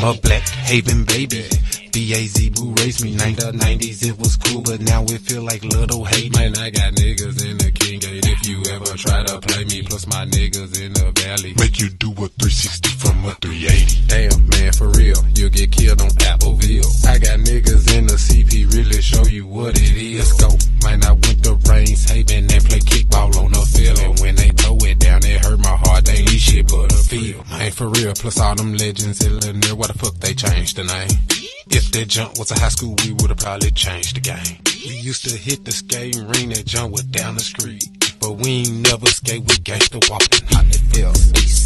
I'm a Black Haven baby. B.A.Z. who raised me. In the 90s it was cool, but now it feel like little hate. Man, I got niggas in the King Gate if you ever try to play me. Plus my niggas in the valley make you do a 360 from a 380. Damn, man, for real, you'll get killed on Appleville. I got niggas in the CP, really show you what it is. Let's go. Man, I went to Rains Haven and play kickball on the field. And when they throw it down, it hurt my heart. They ain't shit but a field. Man, for real, plus all them legends in Lanier, why the fuck they changed the name? If that jump was a high school, we would've probably changed the game. We used to hit the skating ring, that jump was down the street. But we ain't never skate, we gangsta walking, how it feels.